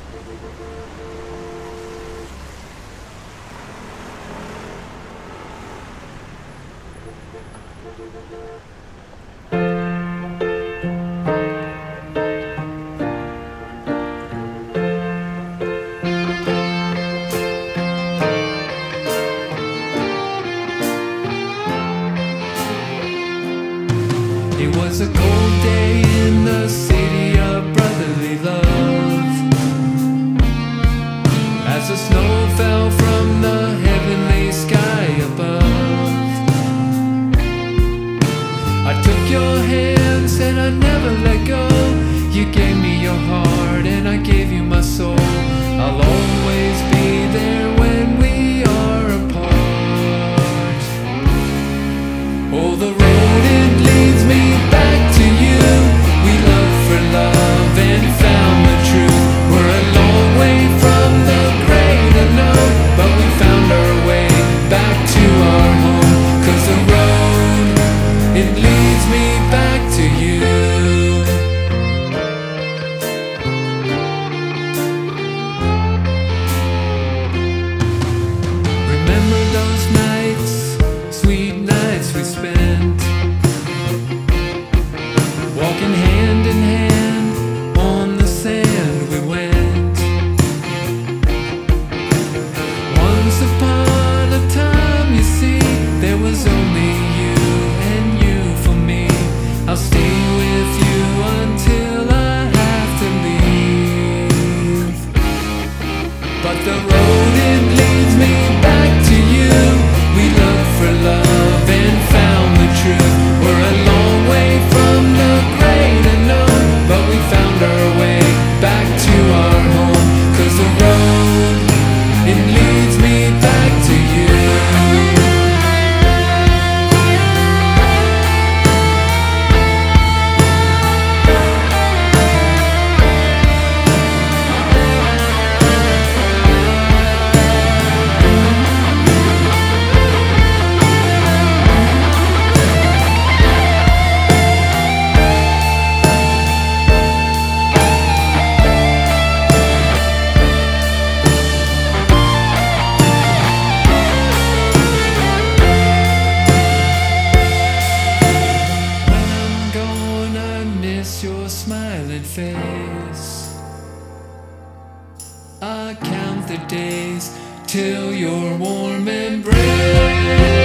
It was a cold day in the city of brotherly love, as the snow fell from the heavenly sky above. I took your hand, said I'd never let go. You gave me your heart and I gave you my soul. I'll always be there when we are apart. Oh, the road it leads me back to you. We loved for love and found the truth. We're a long way from the great unknown, but we found our way back to our home. 'Cause the road, it leads me back to you. Remember those nights, sweet nights we spent, walking hand in hand on the sand we went. Once upon a time, you see, there was only you and you for me. I'll stay with you until I have to leave. But the road, it leads me back to you. We loved for love and found the truth. We're a long way from the great unknown, but we found our way back to our home. 'Cause the road, it leads me back to you. I'm gonna miss your smiling face. I count the days till your warm embrace.